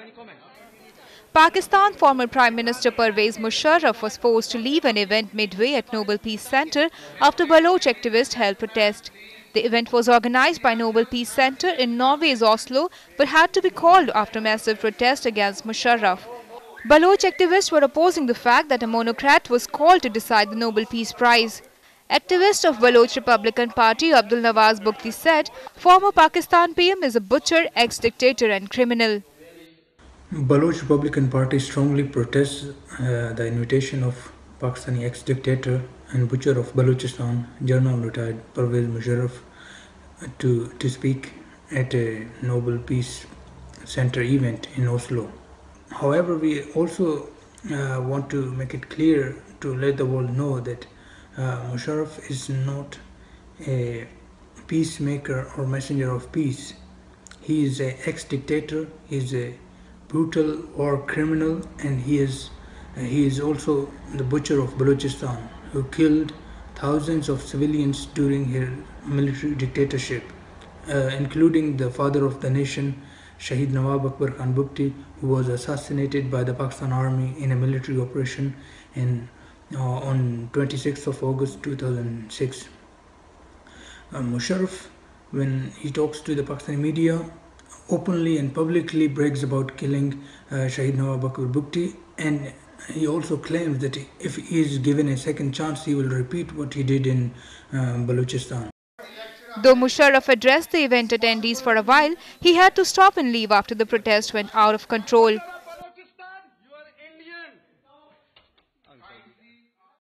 Pakistan former Prime Minister Pervez Musharraf was forced to leave an event midway at Nobel Peace Centre after Baloch activists held protest. The event was organized by Nobel Peace Centre in Norway's Oslo but had to be called after massive protest against Musharraf. Baloch activists were opposing the fact that a monocrat was called to decide the Nobel Peace Prize. Activist of Baloch Republican Party Abdul Nawaz Bukti said former Pakistan PM is a butcher, ex-dictator and criminal. Baloch Republican Party strongly protests the invitation of Pakistani ex-dictator and butcher of Balochistan, General retired Pervez Musharraf, to speak at a Nobel Peace Centre event in Oslo. However, we also want to make it clear to let the world know that Musharraf is not a peacemaker or messenger of peace. He is an ex-dictator, he is a brutal war criminal, and he is also the butcher of Balochistan, who killed thousands of civilians during his military dictatorship, including the father of the nation, Shahid Nawab Akbar Khan Bukti, who was assassinated by the Pakistan Army in a military operation on 26th of August 2006. Musharraf, when he talks to the Pakistani media, openly and publicly brags about killing Shahid Nawab Akbar Bukti, and he also claims that if he is given a second chance, he will repeat what he did in Balochistan. Though Musharraf addressed the event attendees for a while, he had to stop and leave after the protest went out of control.